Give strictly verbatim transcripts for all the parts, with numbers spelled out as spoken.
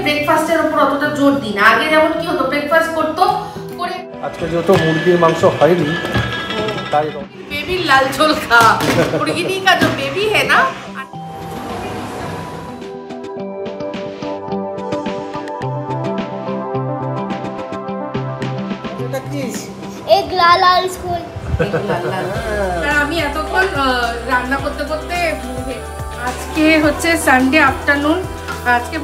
ব্রেকফাস্টের উপর অতটা জোর দিই না। আগে যেমন কি হতো, ব্রেকফাস্ট করতো করে আজকে যেহেতু মুরগির মাংস হয়নি তাই বেবির লাল ঝোল খা, মুরগি नहीं का जो बेबी है ना। এটা কি এক লাল লাল স্কুল আমি এতক্ষণ রান্না করতে করতে আজকে হচ্ছে সানডে আফটারনুন, আজকে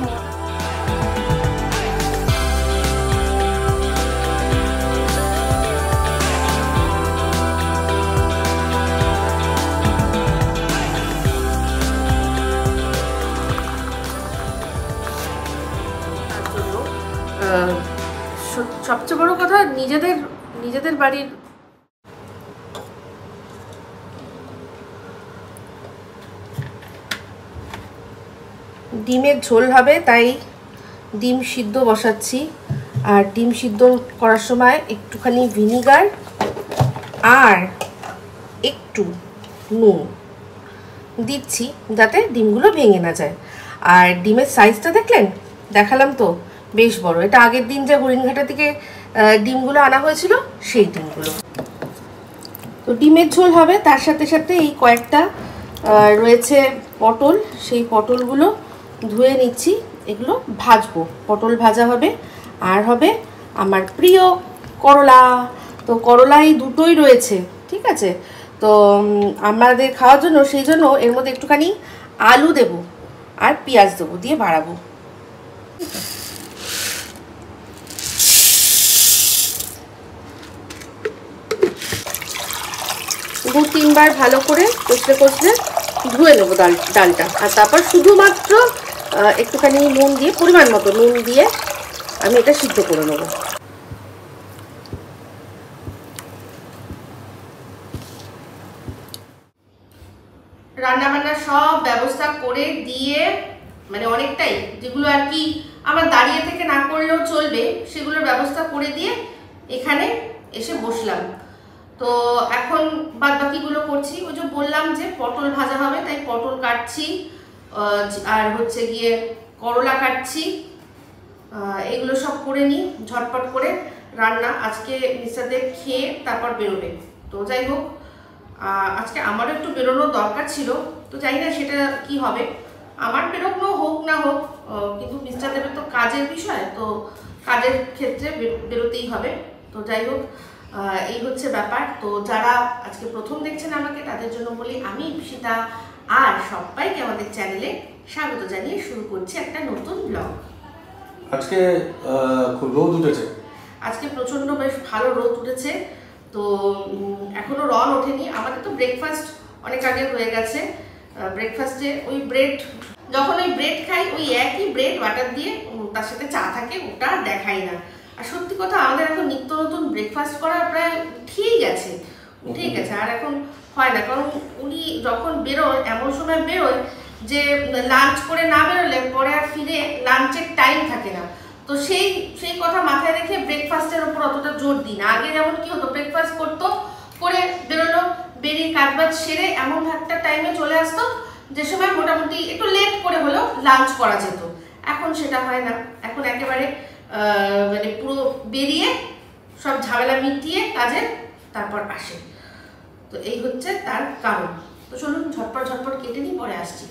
সবচেয়ে বড় কথা নিজেদের নিজেদের বাড়ির ডিমের ঝোল হবে, তাই ডিম সিদ্ধ বসাচ্ছি। আর ডিম সিদ্ধ করার সময় একটুখানি ভিনিগার আর একটু নুন দিচ্ছি যাতে ডিমগুলো ভেঙে না যায়। আর ডিমের সাইজটা দেখলেন, দেখালাম তো বেশ বড়। এটা আগের দিন যে হরিণঘাটা থেকে ডিমগুলো আনা হয়েছিল সেই ডিমগুলো। তো ডিমের ঝোল হবে, তার সাথে সাথে এই কয়েকটা রয়েছে পটল, সেই পটলগুলো ধুয়ে নিচ্ছি, এগুলো ভাজবো। পটল ভাজা হবে আর হবে আমার প্রিয় করলা। তো করলা এই দুটোই রয়েছে, ঠিক আছে। তো আমাদের খাওয়ার জন্য সেই জন্য এর মধ্যে একটুখানি আলু দেব আর পেঁয়াজ দেবো, দিয়ে বাড়াবো। দু তিনবার ভালো করে কষলে কষলে ধুয়ে নেবো ডাল ডালটা আর তারপর শুধুমাত্র একটুখানি নুন দিয়ে, পরিমাণ মতো নুন দিয়ে আমি এটা সিদ্ধ করে নেব। রান্না বান্না সব ব্যবস্থা করে দিয়ে, মানে অনেকটাই যেগুলো আর কি আমার দাঁড়িয়ে থেকে না করলেও চলবে সেগুলোর ব্যবস্থা করে দিয়ে এখানে এসে বসলাম। তো এখন বাদ বাকিগুলো করছি। ওই যে বললাম যে পটল ভাজা হবে, তাই পটল কাটছি আর হচ্ছে গিয়ে করলা কাটছি। এগুলো সব করে নিই ঝটপট করে। রান্না আজকে মিস্টারদের খেয়ে তারপর বেরোবে। তো যাই হোক, আজকে আমারও একটু বেরোনোর দরকার ছিল, তো জানি না সেটা কি হবে। আমার বেরোনো হোক না হোক, কিন্তু মিস্টারদের তো কাজের বিষয়, তো কাজের ক্ষেত্রে বেরোতেই হবে। তো যাই হোক, এই হচ্ছে ব্যাপার। তো যারা আজকে প্রথম দেখছেন আমাকে, তাদের জন্য বলি আমি ঈপ্সিতা, আর সবাইকে আমাদের চ্যানেলে স্বাগত জানিয়ে শুরু করছি একটা নতুন ব্লগ। আজকে খুব রোদ উঠেছে, আজকে প্রচন্ড বেশ ভালো রোদ উঠেছে। তো এখনো রন ওঠেনি। আমাদের তো ব্রেকফাস্ট অনেক আগে হয়ে গেছে। ব্রেকফাস্টে ওই ব্রেড, যখন ওই ব্রেড খাই ওই একই ব্রেড বাটার দিয়ে তার সাথে চা থাকে, ওটা দেখাই না। আর সত্যি কথা, আমাদের এখন নিত্য নতুন ব্রেকফাস্ট করা প্রায় উঠেই গেছে উঠেই গেছে আর এখন হয় না। কারণ উনি যখন বেরোয় এমন সময় বেরোয় যে লাঞ্চ করে না বেরোলে পরে আর ফিরে লাঞ্চের টাইম থাকে না। তো সেই সেই কথা মাথায় রেখে ব্রেকফাস্টের উপর অতটা জোর দিই না। আগে যেমন কি হতো, ব্রেকফাস্ট করতো করে বেরোলো, বেরিয়ে কাজবাজ সেরে এমন একটা টাইমে চলে আসতো যে সময় মোটামুটি একটু লেট করে হলেও লাঞ্চ করা যেত। এখন সেটা হয় না। এখন একেবারে মানে পুরো বেরিয়ে সব ঝামেলা মিটিয়ে কাজে তারপর আসে। তো এই হচ্ছে তার কারণ। তো চলুন ঝটপট ঝটপট কেটে নিই, পরে আসছি।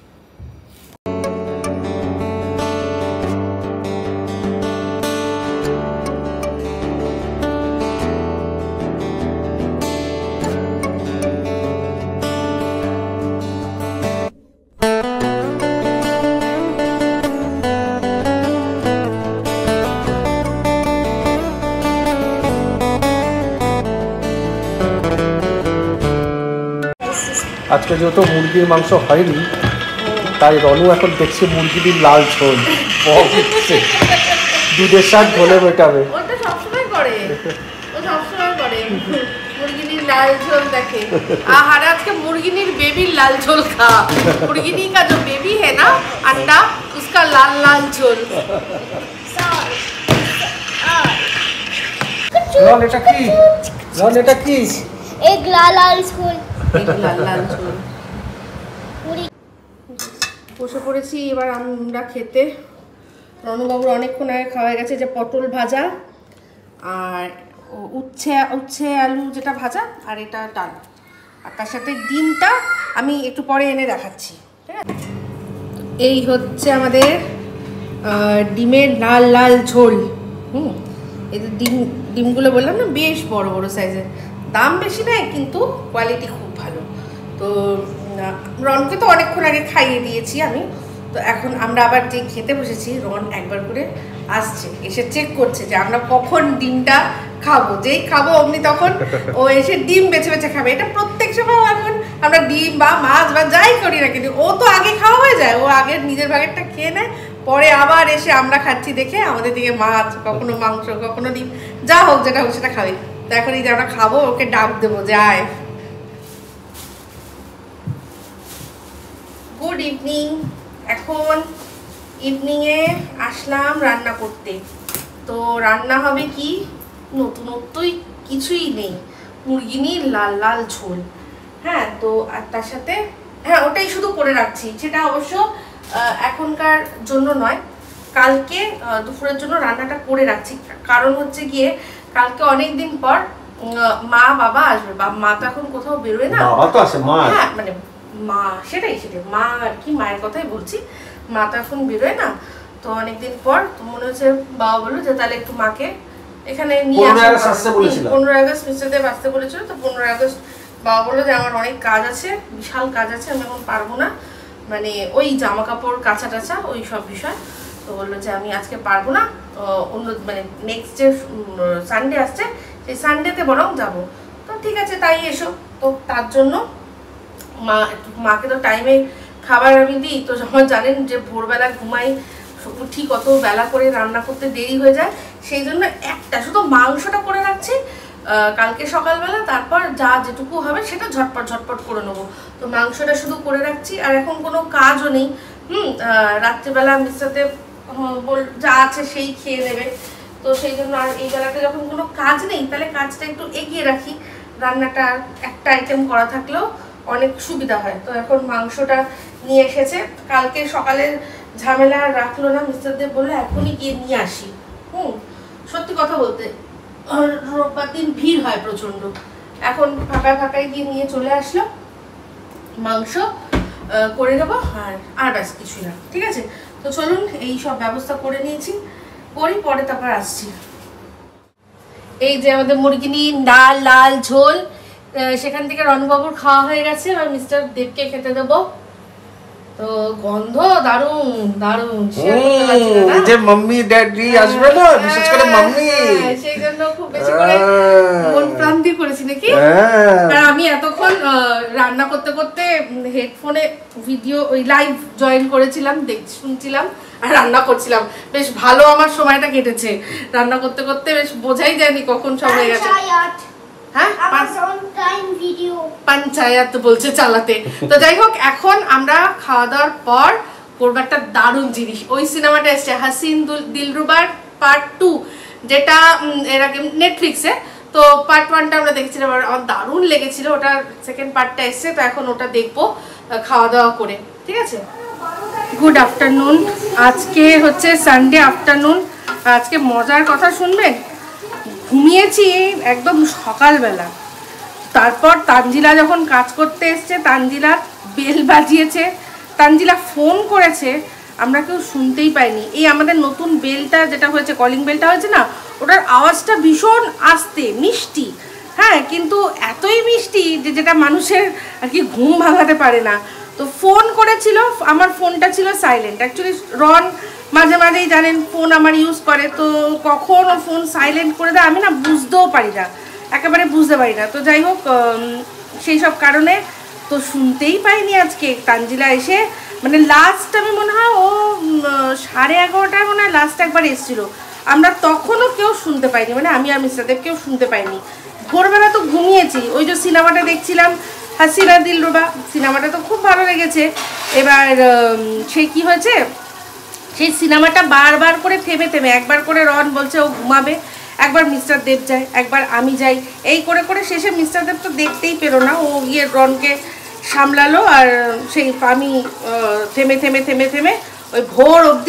আজকে যেহেতু মুরগির মাংস হয়নি তাই রনু এখন দেখছে মুরগির লাল ঝোল, দুধের সাথে ঝোলে মেটাবে। ওটা সবসময় করে, ও সবসময় করে মুরগির লাল ঝোল দেখে। আর আজকে মুরগির বেবির লাল ঝোল খা, মুরগিनी का जो बेबी है ना अंडा, उसका लाल लाल झोल। রন এটা কি? রন এটা কি? এক লাল লাল স্কুল, এক লাল লাল ঝোল। বসে পড়েছি এবার আমরা খেতে। রণবাবুর অনেকক্ষণ আগে খাওয়া হয়ে গেছে, যে পটল ভাজা আর উচ্ছে উচ্ছে আলু যেটা ভাজা, আর এটা ডাল, আর তার সাথে ডিমটা আমি একটু পরে এনে দেখাচ্ছি। ঠিক আছে, এই হচ্ছে আমাদের ডিমের লাল লাল ঝোল। হুম, এই যে ডিম ডিমগুলো বললাম না বেশ বড় বড় সাইজের, দাম বেশি নেয় কিন্তু কোয়ালিটি খুব ভালো। তো রনকে তো অনেকক্ষণ আগে খাইয়ে দিয়েছি আমি, তো এখন আমরা আবার যে খেতে বসেছি, রন একবার করে আসছে, এসে চেক করছে যে আমরা কখন ডিমটা খাবো। যেই খাবো অমনি তখন ও এসে ডিম বেছে বেছে খাবে। এটা প্রত্যেক সময় এখন আমরা ডিম বা মাছ বা যাই করি না কিন্তু ও তো আগে খাওয়া হয়ে যায়, ও আগে নিজের ভাগেরটা খেয়ে নেয়, পরে আবার এসে আমরা খাচ্ছি দেখে আমাদের দিকে মাছ, কখনো মাংস, কখনো ডিম, যা হোক যেটা হোক সেটা খাবে। তো এখন এই যে আমরা খাবো, ওকে ডাক দেবো যায়। Good evening. এখন ইভিনিংয়ে আসলাম রান্না করতে। তো রান্না হবে কি, নতুনত্বই কিছুই নেই, মুরগিনির লাল লাল ঝোল। হ্যাঁ, তো আর তার সাথে হ্যাঁ ওটাই শুধু করে রাখছি, সেটা অবশ্য এখনকার জন্য নয়, কালকে দুপুরের জন্য রান্নাটা করে রাখছি। কারণ হচ্ছে গিয়ে কালকে অনেক দিন পর মা বাবা আসবে, বা মা তো এখন কোথাও বেরোয় না, বাবা তো আসে, মা হ্যাঁ মানে মা সেটাই সেটাই মা আর কি, মায়ের কথাই বলছি, মা তো এখন বেরোয় না। তো অনেকদিন পর তো মনে হচ্ছে বাবা বললো যে তাহলে একটু মাকে এখানে নিয়ে আসা। পনেরোই আগস্ট মিস্টার দেব আসতে বলেছিল, তো পনেরোই আগস্ট বাবা বললো যে আমার অনেক কাজ আছে, বিশাল কাজ আছে, আমি এখন পারবো না, মানে ওই জামা কাপড় কাঁচা টাচা ওই সব বিষয়। তো বললো যে আমি আজকে পারবো না, অন্য মানে নেক্সট যে সানডে আসছে সেই সানডেতে বরং যাবো। তো ঠিক আছে তাই এসো। তো তার জন্য মা মাকে তো টাইমে খাবার আমি দিই, তো যখন জানেন যে ভোরবেলা ঘুমাই, উঠি কত বেলা করে, রান্না করতে দেরি হয়ে যায়, সেই জন্য একটা শুধু মাংসটা করে রাখছি কালকে সকালবেলা, তারপর যা যেটুকু হবে সেটা ঝটপট ঝটপট করে নেবো। তো মাংসটা শুধু করে রাখছি, আর এখন কোনো কাজও নেই। হুম, রাত্রিবেলা মিস্টার দেব বল যা আছে সেই খেয়ে নেবে, তো সেই জন্য আর এই বেলাটা যখন কোনো কাজ নেই তাহলে কাজটা একটু এগিয়ে রাখি, রান্নাটা একটা আইটেম করা থাকলেও অনেক সুবিধা হয়। তো এখন মাংসটা নিয়ে এসেছে, কালকে সকালের ঝামেলা রাখলো না, মিস্টার দেব বললো এখনই গিয়ে নিয়ে আসি। হুম, সত্যি কথা বলতে রোববার দিন ভিড় হয় প্রচন্ড, এখন ফাঁকায় ফাঁকায় গিয়ে নিয়ে চলে আসলো, মাংস করে দেবো আর আর ব্যাস কিছুই না। ঠিক আছে, তো চলুন এই সব ব্যবস্থা করে নিয়েছি, করি পরে তারপর আসছি। এই যে আমাদের মুরগিনি ডাল লাল ঝোল, সেখান থেকে রণবাবুর খাওয়া হয়ে গেছে, আর মিস্টার দেবকে খেতে দেবো। তো গন্ধ দারুণ দারুণ, যে মাম্মি ড্যাডি আসবে না, বিশেষ করে মাম্মি, সেই জন্য খুব বেশি করে মন প্রাণ দিয়ে করেছি নাকি। আর আমি এতক্ষণ রান্না করতে করতে হেডফোনে ভিডিও ওই লাইভ জয়েন করেছিলাম, দেখ শুনছিলাম আর রান্না করছিলাম, বেশ ভালো আমার সময়টা কেটেছে রান্না করতে করতে, বেশ বোঝাই যায়নি কখন সব হয়ে গেছে। হ্যাঁ, পঞ্চায়েত বলছে চালাতে। তো যাই হোক, এখন আমরা খাওয়া দাওয়ার পর করবো একটা দারুণ জিনিস। ওই সিনেমাটা এসছে হাসিন দিলরুবার পার্ট টু, যেটা এর আগে নেটফ্লিক্সে, তো পার্ট ওয়ানটা আমরা দেখেছিলাম, আমার দারুণ লেগেছিল, ওটা সেকেন্ড পার্টটা এসছে, তো এখন ওটা দেখবো খাওয়া দাওয়া করে। ঠিক আছে, গুড আফটারনুন। আজকে হচ্ছে সানডে আফটারনুন, আজকে মজার কথা শুনবেন। ঘুমিয়েছি একদম সকালবেলা, তারপর তানজিলা যখন কাজ করতে এসছে, তানজিলা বেল বাজিয়েছে, তানজিলা ফোন করেছে, আমরা কেউ শুনতেই পাইনি। এই আমাদের নতুন বেলটা যেটা হয়েছে, কলিং বেলটা হয়েছে না, ওটার আওয়াজটা ভীষণ আস্তে মিষ্টি, হ্যাঁ, কিন্তু এতই মিষ্টি যে যেটা মানুষের আর কি ঘুম ভাঙাতে পারে না। তো ফোন করেছিল, আমার ফোনটা ছিল সাইলেন্ট, অ্যাকচুয়ালি রন মাঝে মাঝেই জানেন ফোন আমার ইউজ করে, তো কখন ও ফোন সাইলেন্ট করে দেয় আমি না বুঝতেও পারি না, একেবারে বুঝতে পারি না। তো যাই হোক, সেই সব কারণে তো শুনতেই পাইনি আজকে। তানজিলা এসে মানে লাস্ট আমি মনে হয় ও সাড়ে এগারোটায় মনে হয় লাস্ট একবার এসেছিলো, আমরা তখনও কেউ শুনতে পাইনি, মানে আমি আর মিস্টার দেব কেউ শুনতে পাইনি। ভোরবেলা তো ঘুমিয়েছি, ওই যে সিনেমাটা দেখছিলাম হাসিনা দিলরুবা, সিনেমাটা তো খুব ভালো লেগেছে। এবার সে কি হয়েছে, সেই সিনেমাটা বারবার করে থেমে থেমে, একবার করে রন বলছে ও ঘুমাবে, একবার মিস্টার দেব যায়, একবার আমি যাই, এই করে করে শেষে মিস্টার দেব তো দেখতেই পেলো না, ও গিয়ে রনকে সামলালো, আর সেই আমি থেমে থেমে থেমে থেমে ওই ভোর অবধি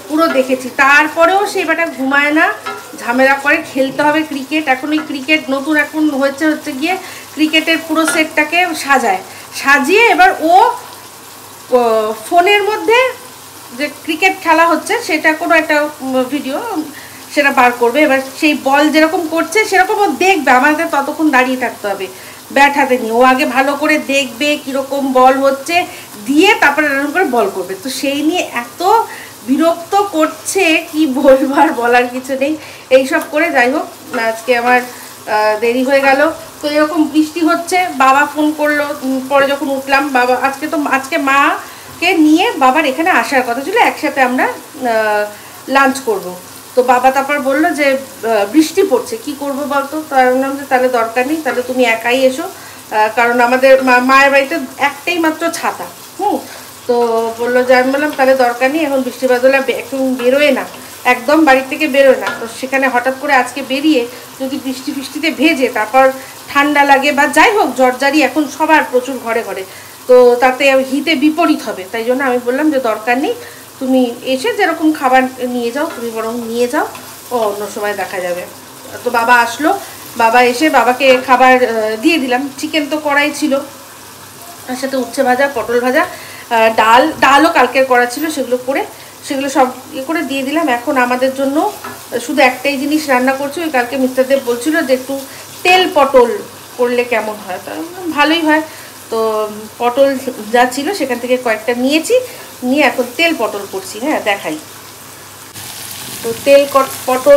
পুরো দেখেছি। তারপরেও সেই বেটা ঘুমায় না, ঝামেলা করে, খেলতে হবে ক্রিকেট। এখন ওই ক্রিকেট নতুন এখন হচ্ছে হচ্ছে গিয়ে ক্রিকেটের পুরো সেটটাকে সাজায়, সাজিয়ে এবার ও ফোনের মধ্যে যে ক্রিকেট খেলা হচ্ছে সেটা কোনো একটা ভিডিও সেটা বার করবে। এবার সেই বল যেরকম করছে সেরকম ও দেখবে, আমাদের ততক্ষণ দাঁড়িয়ে থাকতে হবে ব্যাট হাতে নিয়ে। ও আগে ভালো করে দেখবে কীরকম বল হচ্ছে, দিয়ে তারপরে এরকম করে বল করবে। তো সেই নিয়ে এত বিরক্ত করছে কি বলবার, বলার কিছু নেই। এইসব করে যাই হোক, আজকে আমার দেরি হয়ে গেল। তো এরকম বৃষ্টি হচ্ছে, বাবা ফোন করলো পরে যখন উঠলাম। বাবা আজকে তো আজকে মাকে নিয়ে বাবার এখানে আসার কথা ছিল, একসাথে আমরা লাঞ্চ করব। তো বাবা তারপর বললো যে বৃষ্টি পড়ছে, কি করব বলতো? তাই বললাম যে তাহলে দরকার নেই, তাহলে তুমি একাই এসো, কারণ আমাদের মায়ের বাড়িতে একটাই মাত্র ছাতা। হুম তো বললো যে, আমি বললাম তাহলে দরকার নেই, এখন বৃষ্টি বাদলা একটু বেরোয় না, একদম বাড়ির থেকে বেরোয় না। তো সেখানে হঠাৎ করে আজকে বেরিয়ে যদি বৃষ্টি বৃষ্টিতে ভেজে তারপর ঠান্ডা লাগে বা যাই হোক, জ্বরজারি এখন সবার প্রচুর ঘরে ঘরে, তো তাতে হিতে বিপরীত হবে। তাই জন্য আমি বললাম যে দরকার নেই, তুমি এসে যেরকম খাবার নিয়ে যাও তুমি বরং নিয়ে যাও, ও অন্য সময় দেখা যাবে। তো বাবা আসলো, বাবা এসে বাবাকে খাবার দিয়ে দিলাম। চিকেন তো করাই ছিল, তার সাথে উচ্ছে ভাজা, পটল ভাজা, ডাল ডালও কালকের করা ছিল, সেগুলো করে সেগুলো সব ইয়ে করে দিয়ে দিলাম। এখন আমাদের জন্য শুধু একটাই জিনিস রান্না করছি। ওই কালকে মিস্টার দেব বলছিল যে একটু তেল পটল করলে কেমন হয়, তা ভালোই হয়। তো পটল যা ছিল সেখান থেকে কয়েকটা নিয়েছি, নিয়ে এখন তেল পটল করছি। হ্যাঁ দেখাই। তো তেল পটল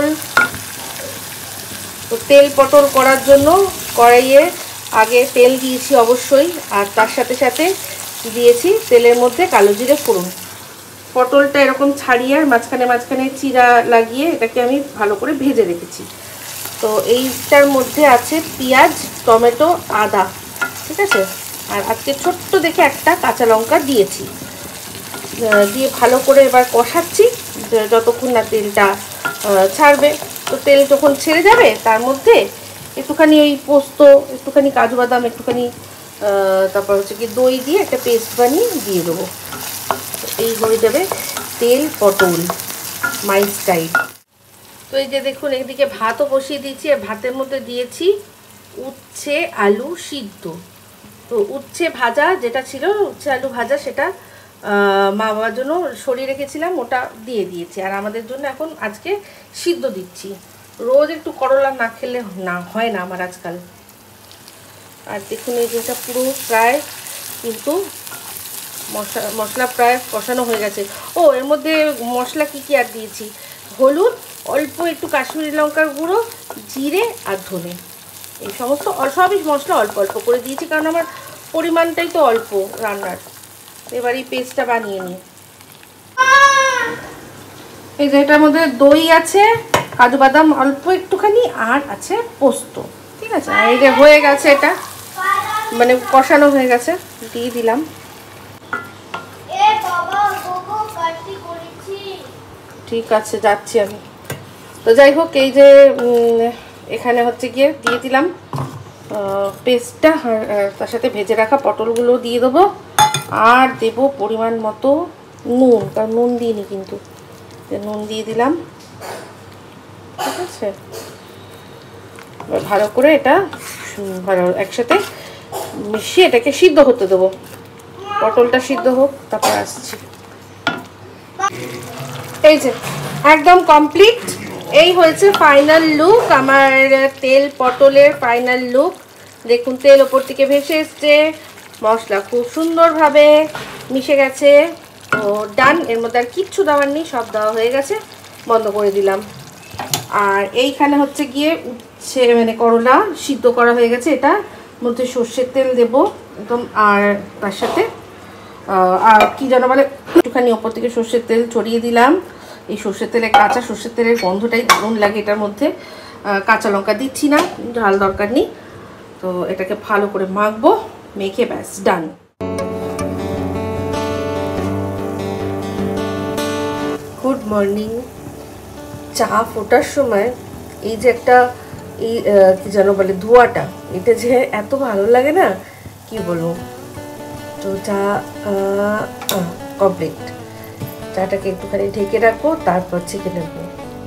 তো তেল পটল করার জন্য কড়াইয়ে আগে তেল দিয়েছি অবশ্যই, আর তার সাথে সাথে দিয়েছি তেলের মধ্যে কালো জিরে ফোড়ন। পটলটা এরকম ছাড়িয়ে আর মাঝখানে মাঝখানে চিরা লাগিয়ে এটাকে আমি ভালো করে ভেজে রেখেছি। তো এইটার মধ্যে আছে পেঁয়াজ, টমেটো, আদা, ঠিক আছে। আর আজকে ছোট্ট দেখে একটা কাঁচা লঙ্কা দিয়েছি, দিয়ে ভালো করে এবার কষাচ্ছি যতক্ষণ না তেলটা ছাড়বে। তো তেল যখন ছেড়ে যাবে তার মধ্যে একটুখানি ওই পোস্ত, একটুখানি কাজু বাদাম, একটুখানি তারপর হচ্ছে কি দই দিয়ে একটা পেস্ট বানিয়ে দিয়ে দেবো। এই হয়ে যাবে তেল পটল মাই স্টাইল। তো এই যে দেখুন, একদিকে ভাতও বসিয়ে দিয়েছি, আর ভাতের মধ্যে দিয়েছি উচ্ছে আলু সিদ্ধ। তো উচ্ছে ভাজা যেটা ছিল, উচ্ছে আলু ভাজা, সেটা মা বাবার জন্য সরিয়ে রেখেছিলাম, ওটা দিয়ে দিয়েছি। আর আমাদের জন্য এখন আজকে সিদ্ধ দিচ্ছি। রোজ একটু করলা না খেলে না হয় না আমার আজকাল। আর দেখুন এই যেটা পুরো প্রায় কিন্তু মশলা মশলা প্রায় কষানো হয়ে গেছে। ও এর মধ্যে মশলা কি কি আর দিয়েছি, হলুদ, অল্প একটু কাশ্মীরি লঙ্কার গুঁড়ো, জিরে আর ধনে, এই সমস্ত সবই মশলা অল্প অল্প করে দিয়েছি, কারণ আমার পরিমাণটাই তো অল্প রান্নার। এবার এই পেস্টটা বানিয়ে নিই। এই যে এটার মধ্যে দই আছে, কাজু বাদাম অল্প একটুখানি, আর আছে পোস্ত, ঠিক আছে। আর এই যে হয়ে গেছে, এটা মানে কষানো হয়ে গেছে, দিয়ে দিলাম। ঠিক আছে, যাচ্ছি আমি। তো যাই হোক, এই যে এখানে হচ্ছে গিয়ে দিয়ে দিলাম পেস্টটা, তার সাথে ভেজে রাখা পটলগুলো দিয়ে দেবো, আর দেবো পরিমাণ মতো নুন, কারণ নুন দিইনি কিন্তু, নুন দিয়ে দিলাম, ঠিক আছে। ভালো করে এটা ভালো একসাথে মিশিয়ে এটাকে সিদ্ধ হতে দেবো। পটলটা সিদ্ধ হোক, তারপর আসছি। এই যে একদম কমপ্লিট, এই হয়েছে ফাইনাল লুক আমার তেল পটলের ফাইনাল লুক। দেখুন তেল ওপর থেকে ভেসে এসছে, মশলা খুব সুন্দরভাবে মিশে গেছে। তো ডান, এর মধ্যে আর কিচ্ছু দেওয়ার নেই, সব দেওয়া হয়ে গেছে, বন্ধ করে দিলাম। আর এইখানে হচ্ছে গিয়ে উচ্ছে মানে করলা সিদ্ধ করা হয়ে গেছে, এটা মধ্যে সর্ষের তেল দেব একদম, আর তার সাথে আর কি যেন বলে একটুখানি ওপর থেকে সর্ষের তেল ছড়িয়ে দিলাম। এই সর্ষের তেলে, কাঁচা সর্ষের তেলের গন্ধটাই দারুণ লাগে এটার মধ্যে। কাঁচা লঙ্কা দিচ্ছি না, ঝাল দরকার নেই। তো এটাকে ভালো করে মাখবো, মেখে ব্যাস ডান। Good morning. চা ফোটার সময় এই যে একটা এই কি যেন বলে ধোঁয়াটা, এটা যে এত ভালো লাগে না কি বলবো। তো চা কমপ্লিট, চাটাকে একটুখানি ঢেকে রাখবো, তারপর ছেঁকে নেবো।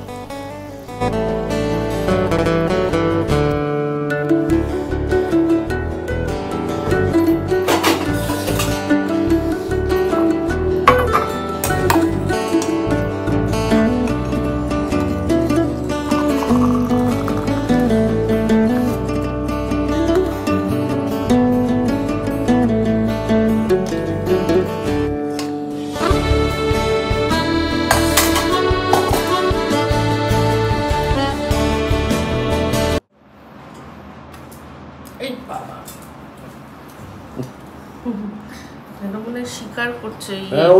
শিকার করছে,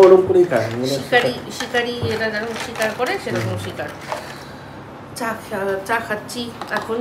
শিকারি শিকারি এরা যেরকম শিকার করে সেরকম শিকার। চা চা খাচ্ছি এখন।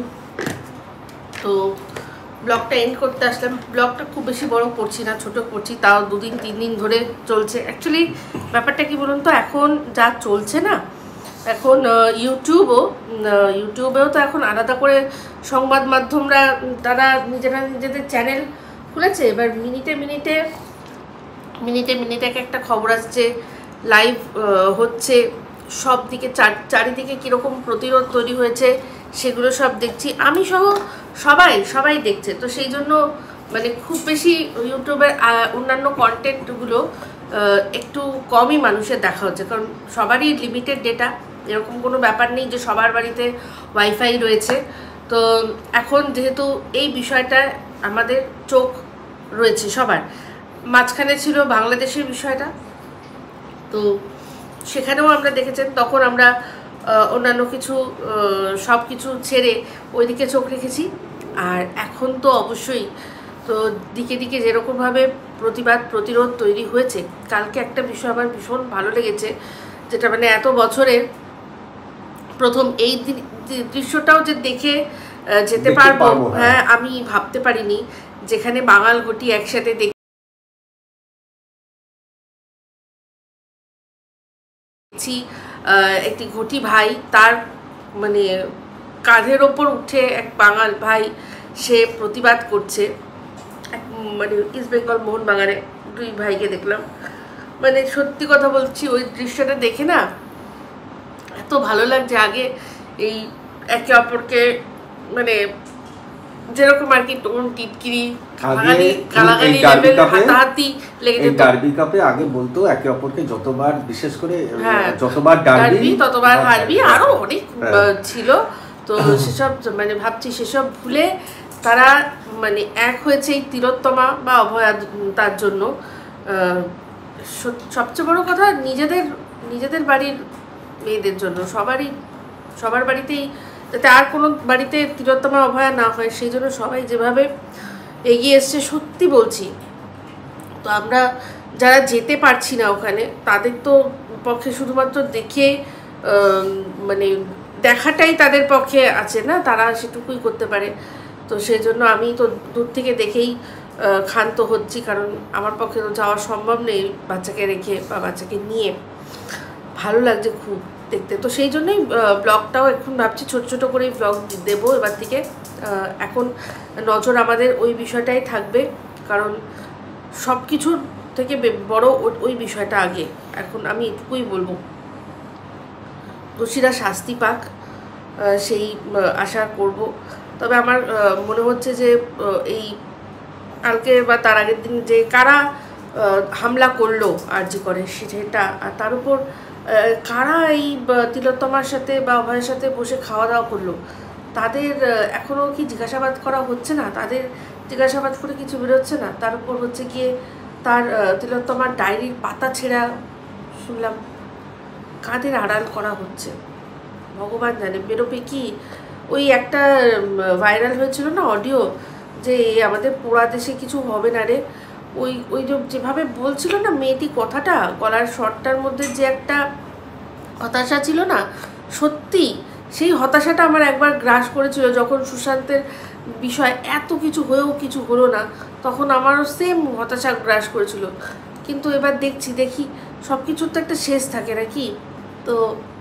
তো ব্লগটা এন্ড করতে আসলাম। ব্লগটা খুব বেশি বড় করছি না, ছোট করছি, তাও দুদিন তিন দিন ধরে চলছে। অ্যাকচুয়ালি ব্যাপারটা কি বলুন তো, এখন যা চলছে না, এখন ইউটিউবও ইউটিউবেও তো এখন আলাদা করে সংবাদ মাধ্যমরা তারা নিজেরা নিজেদের চ্যানেল খুলেছে। এবার মিনিটে মিনিটে মিনিটে মিনিটে এক একটা খবর আসছে, লাইভ হচ্ছে, সব দিকে চারিদিকে কীরকম প্রতিরোধ তৈরি হয়েছে সেগুলো সব দেখছি, আমি সহ সবাই সবাই দেখছে। তো সেই জন্য মানে খুব বেশি ইউটিউবের অন্যান্য কন্টেন্টগুলো একটু কমই মানুষের দেখা হচ্ছে, কারণ সবারই লিমিটেড ডেটা, এরকম কোনো ব্যাপার নেই যে সবার বাড়িতে ওয়াইফাই রয়েছে। তো এখন যেহেতু এই বিষয়টা আমাদের চোখ রয়েছে সবার, মাঝখানে ছিল বাংলাদেশের বিষয়টা, তো সেখানেও আমরা দেখেছেন, তখন আমরা অন্যান্য কিছু সব কিছু ছেড়ে ওইদিকে চোখ রেখেছি। আর এখন তো অবশ্যই, তো দিকে দিকে যেরকমভাবে প্রতিবাদ প্রতিরোধ তৈরি হয়েছে। কালকে একটা বিষয় আমার ভীষণ ভালো লেগেছে, যেটা মানে এত বছরে প্রথম এই দৃশ্যটাও যে দেখে যেতে পারবো, হ্যাঁ আমি ভাবতে পারিনি, যেখানে বাঙাল ঘটি একসাথে দেখছি, একটি ঘটি ভাই, তার মানে কাঁধের ওপর উঠে এক বাঙাল ভাই সে প্রতিবাদ করছে। মানে ইস্ট বেঙ্গল মোহনবাগানে দুই ভাইকে দেখলাম, মানে সত্যি কথা বলছি ওই দৃশ্যটা দেখে না এত ভালো লাগছে। আগে এই একে অপরকে মানে যেরকম আর কি টোন টিটকিরি হাতাহাতি লেগে যেত। ডার্বি কাপে আগে বলতো একে অপরকে যতবার, বিশেষ করে যতবার ডার্বি ততবার হারবি, আরো অনেক ছিল। তো সেসব মানে ভাবছি সেসব ভুলে তারা মানে এক হয়েছে এই তিলোত্তমা বা অভয়া তার জন্য। সবচেয়ে বড় কথা নিজেদের নিজেদের বাড়ির মেয়েদের জন্য, সবারই সবার বাড়িতেই যাতে আর কোনো বাড়িতে তিলোত্তমা অভয়া না হয়, সেই জন্য সবাই যেভাবে এগিয়ে এসছে সত্যি বলছি। তো আমরা যারা যেতে পারছি না ওখানে, তাদের তো পক্ষে শুধুমাত্র দেখে মানে দেখাটাই তাদের পক্ষে আছে না, তারা সেটুকুই করতে পারে। তো সেই জন্য আমি তো দূর থেকে দেখেই ক্ষান্ত হচ্ছি, কারণ আমার পক্ষে তো যাওয়া সম্ভব নেই বাচ্চাকে রেখে বা বাচ্চাকে নিয়ে। ভালো লাগছে খুব দেখতে। তো সেই জন্যই ব্লগটাও এখন ভাবছি ছোট ছোট করেই ব্লগ দেবো এবার থেকে। এখন নজর আমাদের ওই বিষয়টাই থাকবে, কারণ সব কিছুর থেকে বড় ওই বিষয়টা আগে। এখন আমি এটুকুই বলবো, দোষীরা শাস্তি পাক সেই আশা করব। তবে আমার মনে হচ্ছে যে এই কালকে বা তার আগের দিন যে কারা হামলা করলো আর জি করে সেটা, আর তার উপর কারা এই তিলোত্তমার সাথে বা অভয়ের সাথে বসে খাওয়া দাওয়া করলো, তাদের এখনও কি জিজ্ঞাসাবাদ করা হচ্ছে না? তাদের জিজ্ঞাসাবাদ করে কিছু বেরোচ্ছে না? তার উপর হচ্ছে গিয়ে তার তিলোত্তমার ডায়েরির পাতা ছেঁড়া শুনলাম, কাদের আড়াল করা হচ্ছে ভগবান জানে। বেরোবে কি? ওই একটা ভাইরাল হয়েছিল না অডিও, যে আমাদের পোড়া দেশে কিছু হবে না রে, ওই ওই যেভাবে বলছিল না মেয়েটি কথাটা, গলার শটটার মধ্যে যে একটা হতাশা ছিল না, সত্যি সেই হতাশাটা আমার একবার গ্রাস করেছিল যখন সুশান্তের বিষয় এত কিছু হয়েও কিছু হলো না, তখন আমারও সেম হতাশা গ্রাস করেছিল। কিন্তু এবার দেখছি দেখি সব কিছুর তো একটা শেষ থাকে নাকি। তো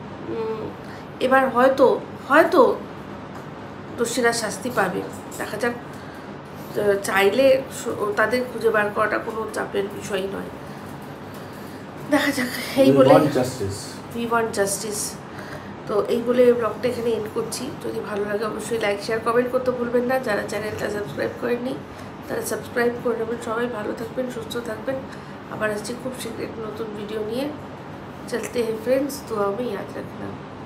এবার হয়তো হয়তো দোষীরা শাস্তি পাবে, দেখা যাক। চাইলে তাদের খুঁজে বার করাটা কোনো চাপের বিষয় নয়। দেখা যাক এই বলে জাস্টিস উই ওয়ান্ট জাস্টিস। তো এই বলে ব্লগটা এখানে এন্ড করছি। যদি ভালো লাগে অবশ্যই লাইক শেয়ার কমেন্ট করতে ভুলবেন না। যারা চ্যানেলটা সাবস্ক্রাইব করেননি তারা সাবস্ক্রাইব করে নেবেন। সবাই ভালো থাকবেন, সুস্থ থাকবেন। আবার আসছি খুব শীঘ্রই নতুন ভিডিও নিয়ে। চলতে हैं फ्रेंड्स, तो हमें याद रखना।